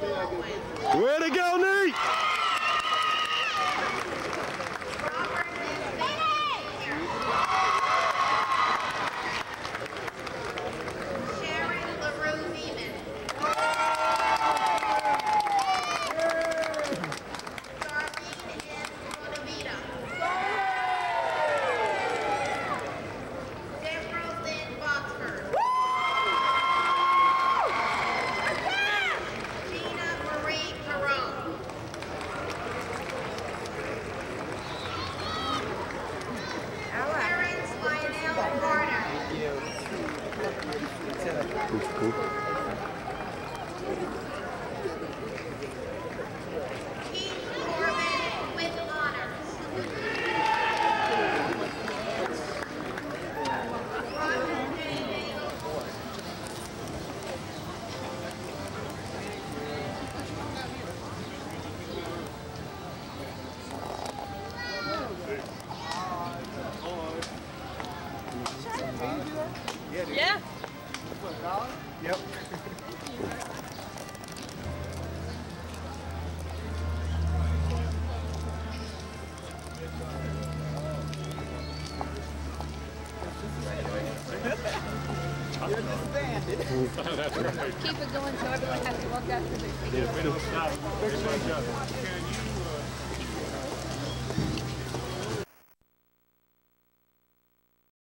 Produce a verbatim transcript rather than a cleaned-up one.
Way to go, Nate! Cool. Yeah. Yep. Keep it going so everyone has to walk out to their feet. Yeah, we don't stop.